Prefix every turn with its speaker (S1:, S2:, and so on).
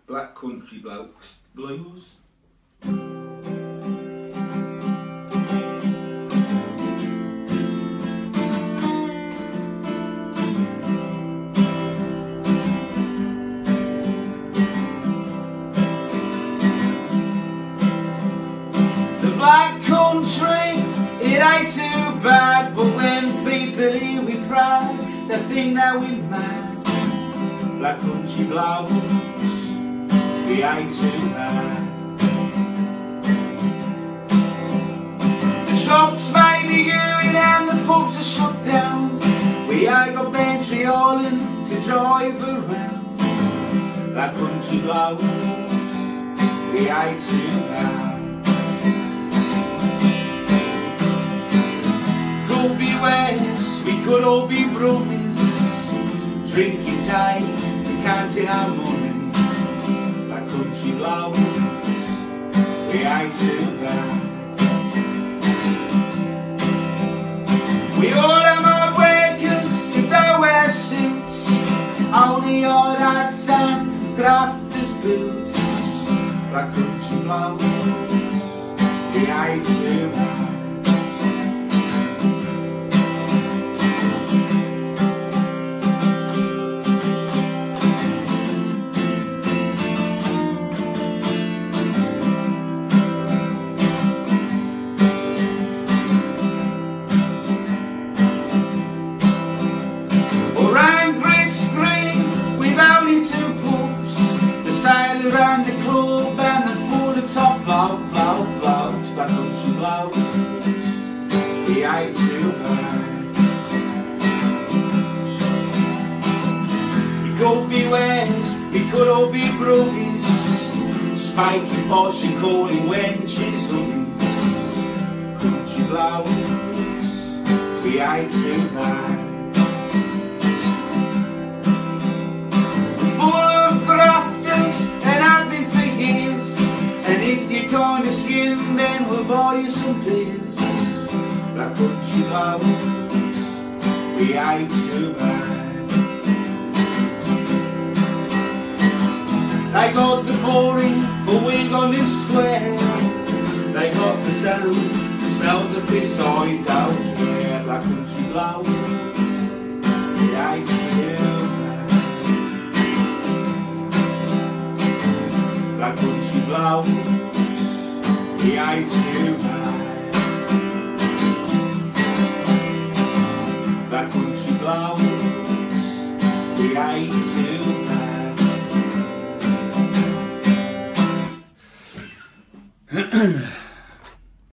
S1: Black Country Blokes Blues. The black country, it ain't too bad, but when people hear we proud, they think that we mad. Black country blokes, we ain't too bad. The shops may be going and the pubs are shut down. We ain't got Bentry Island to drive around. Black country blokes, we ain't too bad. Could be West, we could all be brothers, drinking tea, counting our money. Black country blokes, we ain't too bad. We all have hard workers who don't wear suits, only odd hats and crafters' boots. Black country blokes, we ain't too bad. Around the club and the full of top blokes, black country blokes, we ain't too bad. We could be West, we could all be brothers, spiking posh and calling wenches huggies. Country blokes, we ain't too bad. Kind of skin, then we'll buy you some beers. Black country blokes, we ain't too bad. They got the boring, but we got the square. They got the sound, the smells of piss, I don't care. Black country blokes, we ain't too bad. Black country blokes, we ain't too bad. Black country blokes, we ain't too bad.